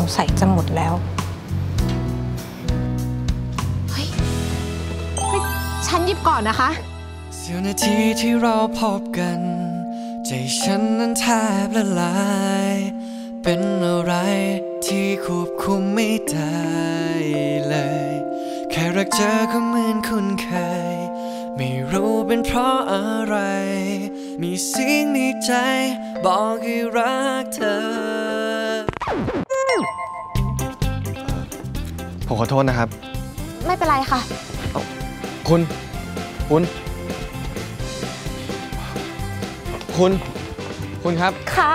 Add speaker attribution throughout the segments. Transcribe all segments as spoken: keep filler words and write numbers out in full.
Speaker 1: งสัยจะหมดแล้วเฮ้ยฉันหยิบก่อนนะคะ
Speaker 2: เสี้ยวนาทีที่เราพบกันใจฉันนั้นแทบละลายเป็นอะไรที่ควบคุมไม่ได้เลยแค่รักเธอก็เหมือนคุ้นเคยไม่รู้เป็นเพราะอะไรมีเสียงในใจบอกให้รักเธอผมขอโทษนะครับ
Speaker 1: ไม่เป็นไรค่ะ
Speaker 2: คุณคุณคุณคุณครับ
Speaker 1: ค่ะ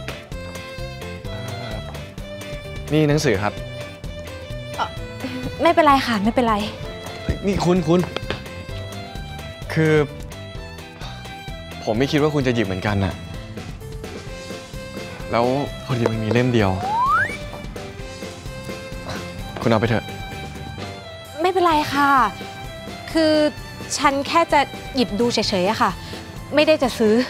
Speaker 2: นี่หนังสือครับ
Speaker 1: ไม่เป็นไรค่ะไม่เป็นไร
Speaker 2: นี่คุณคุณคือผมไม่คิดว่าคุณจะหยิบเหมือนกันน่ะแล้วพอดีมันมีเล่มเดียวคุณเอาไปเถอะ
Speaker 1: ไม่เป็นไรค่ะคือฉันแค่จะหยิบดูเฉยๆอะค่ะไม่ได้จะซื้อ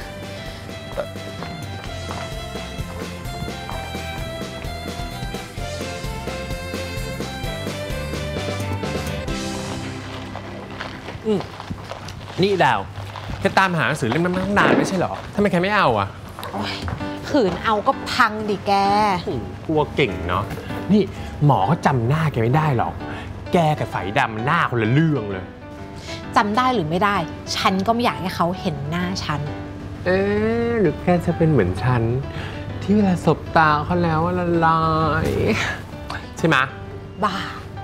Speaker 3: อืมนี่ดาวจะตามหาหนังสือเล่มนั้นมาตั้งนานไม่ใช่เหรอทำไมแกไม่เอาอ่ะ
Speaker 1: ขืนเอาก็พังดิแก
Speaker 3: กลัวเก่งเนาะนี่หมอเขาจำหน้าแกไม่ได้หรอกแกกับไฝดำหน้าคนละเรื่องเลย
Speaker 1: จำได้หรือไม่ได้ฉันก็ไม่อยากให้เขาเห็นหน้าฉัน
Speaker 3: เอ๊ะหรือแกจะเป็นเหมือนฉันที่เวลาสบตาเขาแล้วละลายใช่ไหม
Speaker 1: บ้า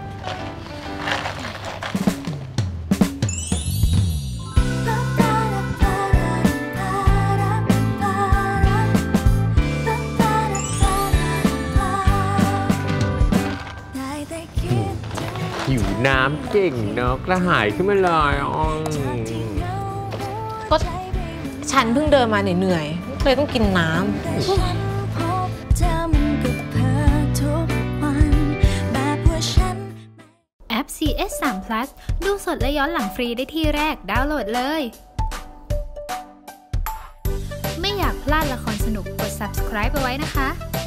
Speaker 3: หิวน้ำเก่งเนาะกระหายขึ้นมาเลย
Speaker 1: ก็ฉันเพิ่งเดินมาเหนื่อยๆเลยต้องกินน้ำ
Speaker 4: แอป ซี เอส สาม พลัส ดูสดและย้อนหลังฟรีได้ที่แรกดาวน์โหลดเลยไม่อยากพลาดละครสนุกกด ซับสไครบ์ เอาไว้นะคะ